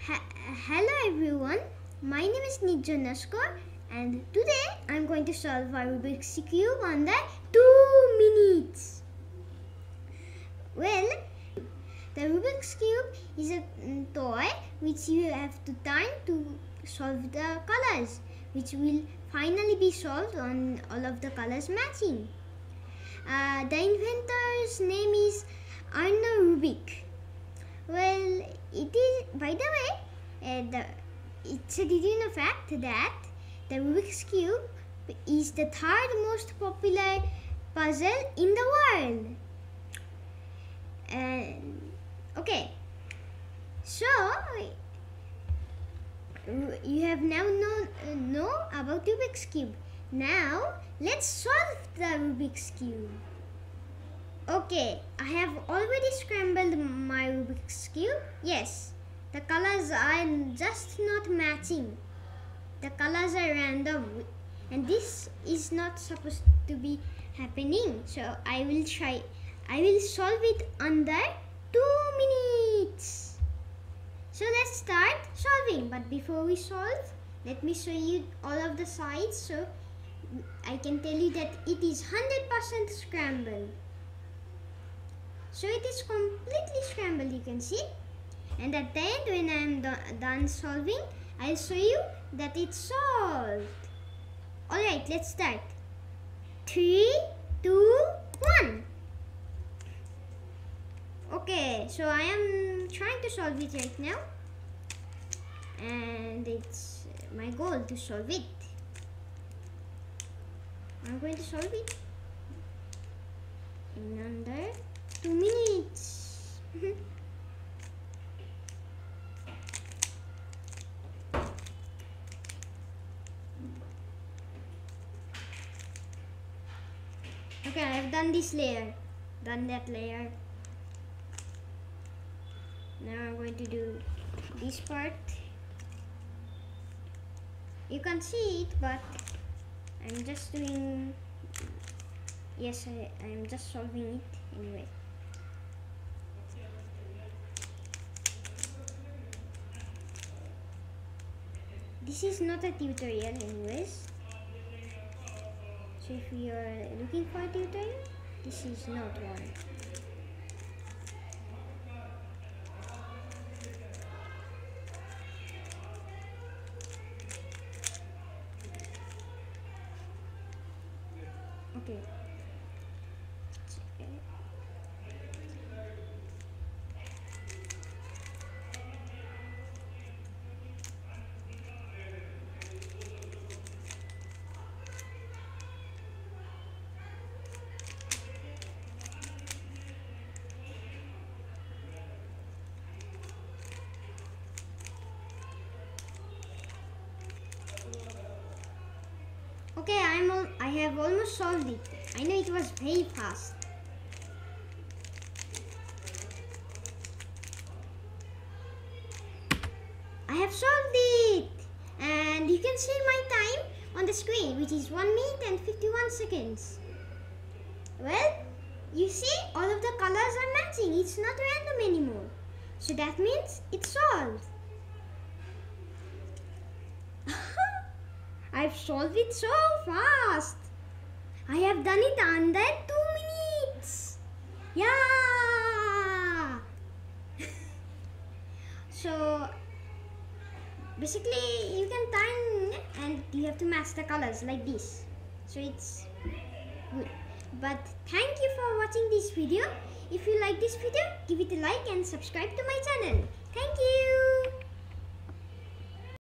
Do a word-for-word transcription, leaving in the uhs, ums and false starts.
Ha Hello everyone, my name is Nirjhar and today I'm going to solve a Rubik's Cube under two minutes. Well, the Rubik's Cube is a toy which you have to turn to solve the colors, which will finally be solved on all of the colors matching. Uh, the inventor's name is Rubik. Well, it is, by the way, uh, the, it's a did you know fact that the Rubik's Cube is the third most popular puzzle in the world. And okay, so you have now know, uh, know about Rubik's Cube. Now let's solve the Rubik's Cube. Okay, I have already scrambled my Rubik's Cube. Yes, the colors are just not matching. The colors are random and this is not supposed to be happening. So I will try, I will solve it under two minutes. So let's start solving. But before we solve, let me show you all of the sides so I can tell you that it is one hundred percent scrambled. So it is completely scrambled, you can see. And at the end, when I am do done solving, I'll show you that it's solved. Alright, let's start. Three, two, one. Okay, so I am trying to solve it right now. And it's my goal to solve it. I'm going to solve it in under two minutes. Okay, I've done this layer, done that layer. Now I'm going to do this part. You can't see it, but I'm just doing, yes, I, I'm just solving it anyway. This is not a tutorial anyways. So if you are looking for a tutorial, this is not one. Okay. Okay, I'm all, I have almost solved it. I know it was very fast. I have solved it, and you can see my time on the screen, which is one minute and fifty-one seconds. Well, you see, all of the colors are matching. It's not random anymore. So that means it's solved. I've solved it so fast. I have done it under two minutes. Yeah. So basically you can turn and you have to match the colors like this. So it's good. But thank you for watching this video. If you like this video, give it a like and subscribe to my channel. Thank you.